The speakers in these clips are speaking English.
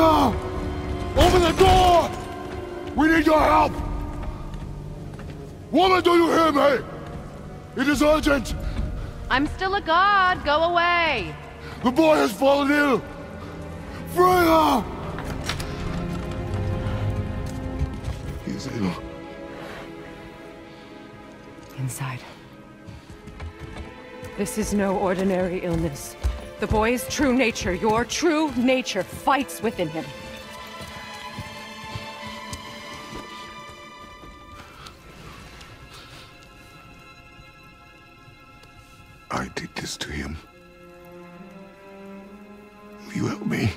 Freya! Open the door! We need your help! Woman, do you hear me? It is urgent! I'm still a god. Go away. The boy has fallen ill! Freya! He is ill. Inside. This is no ordinary illness. The boy's true nature, your true nature, fights within him. I did this to him. Will you help me?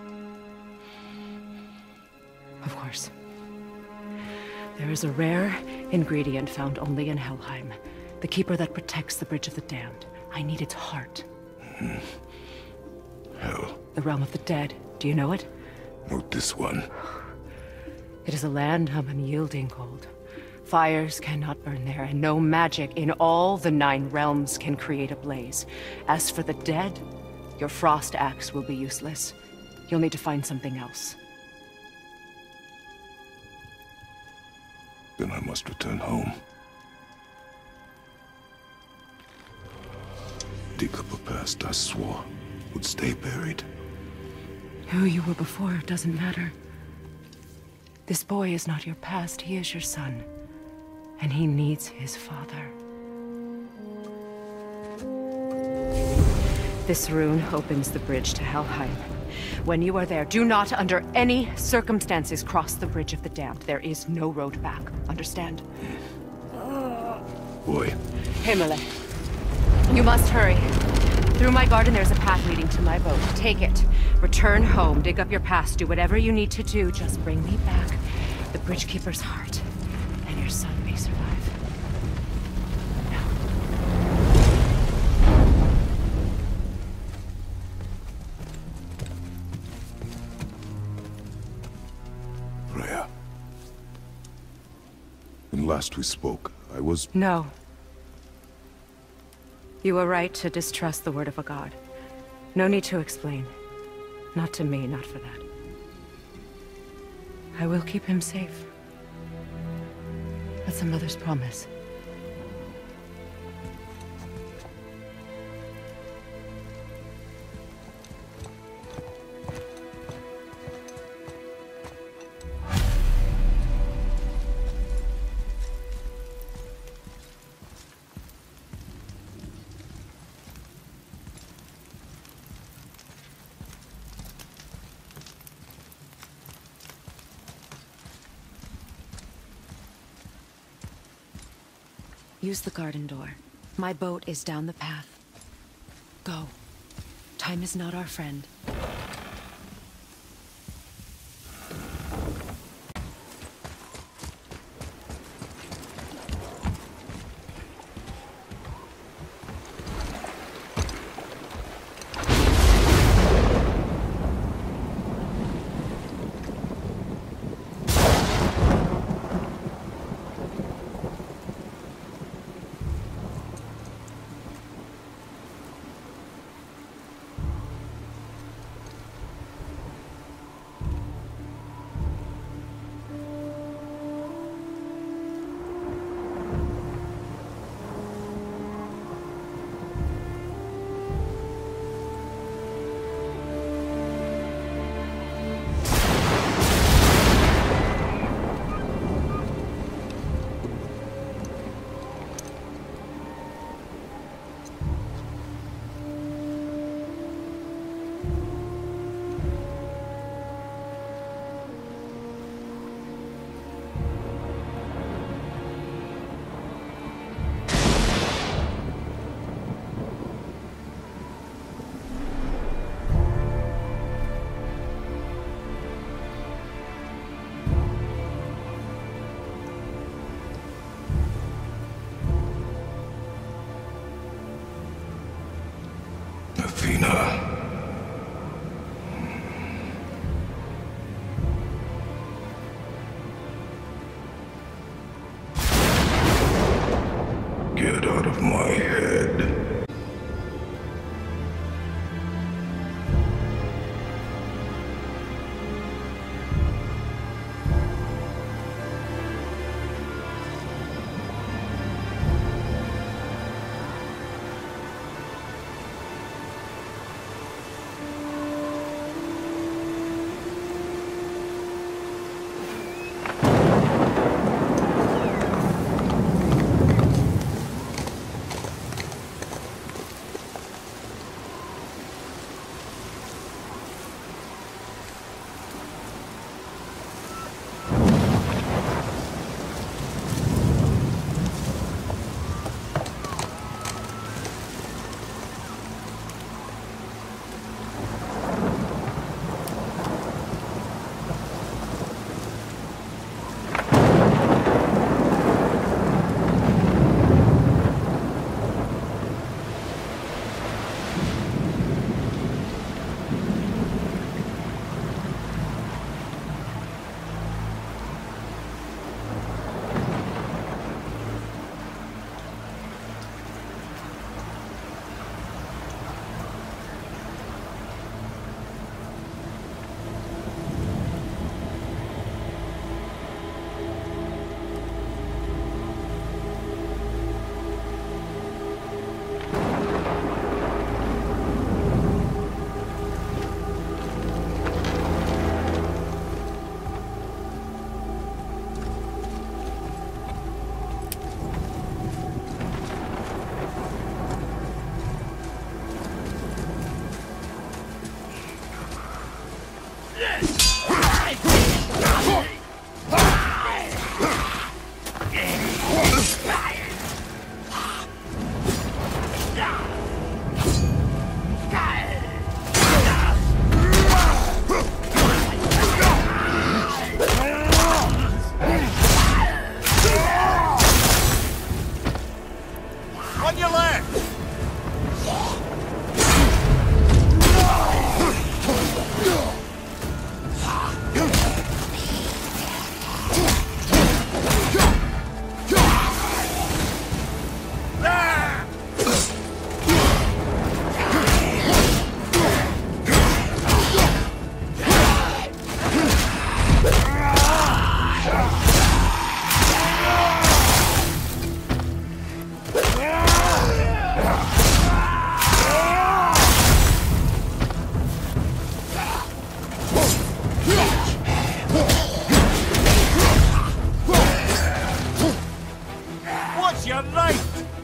Of course. There is a rare ingredient found only in Helheim. The keeper that protects the Bridge of the Damned. I need its heart. Hell. The realm of the dead. Do you know it? Not this one. It is a land of unyielding cold. Fires cannot burn there, and no magic in all the 9 realms can create a blaze. As for the dead, your frost axe will be useless. You'll need to find something else. Then I must return home. Dig up a past I swore would stay buried. Who you were before doesn't matter. This boy is not your past, he is your son. And he needs his father. This rune opens the bridge to Helheim. When you are there, do not under any circumstances cross the Bridge of the Damned. There is no road back. Understand? Boy. Himmele. You must hurry. Through my garden there's a path leading to my boat. Take it. Return home. Dig up your past. Do whatever you need to do. Just bring me back the Bridgekeeper's heart. And your son may survive. Now. Freya. When last we spoke, I was... No. You were right to distrust the word of a god. No need to explain. Not to me, not for that. I will keep him safe. That's a mother's promise. Use the garden door. My boat is down the path. Go. Time is not our friend. On your left! What's your right?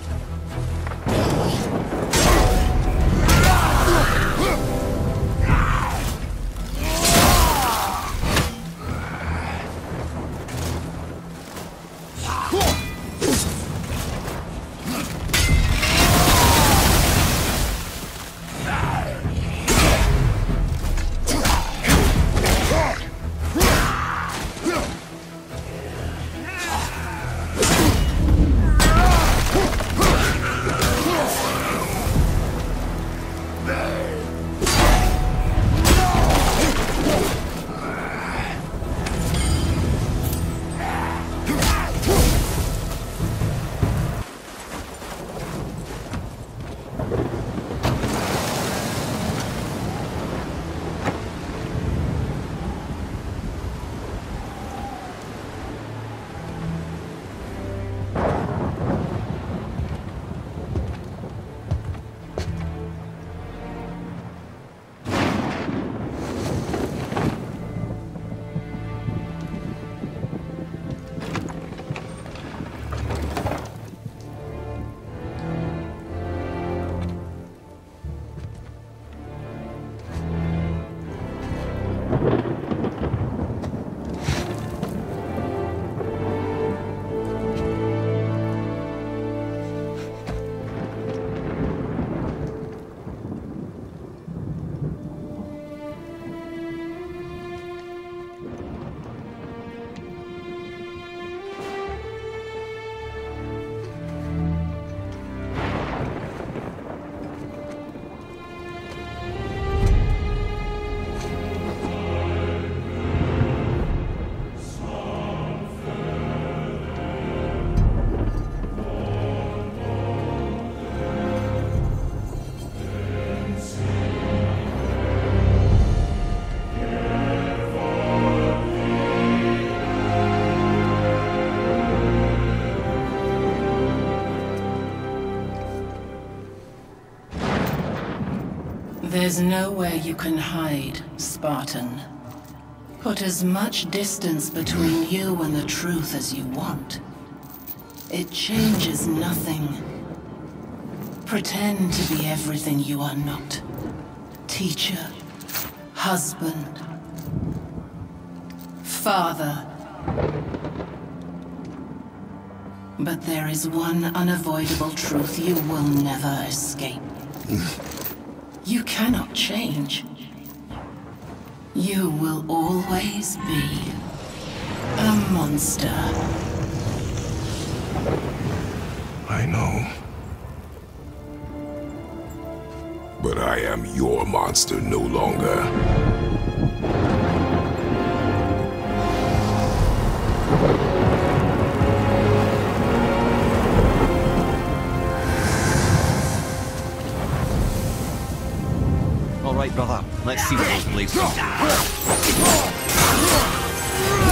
There's nowhere you can hide, Spartan. Put as much distance between you and the truth as you want. It changes nothing. Pretend to be everything you are not. Teacher, husband, father. But there is one unavoidable truth you will never escape. You cannot change. You will always be a monster. I know. But I am your monster no longer. All right, brother. Let's see what those blades do.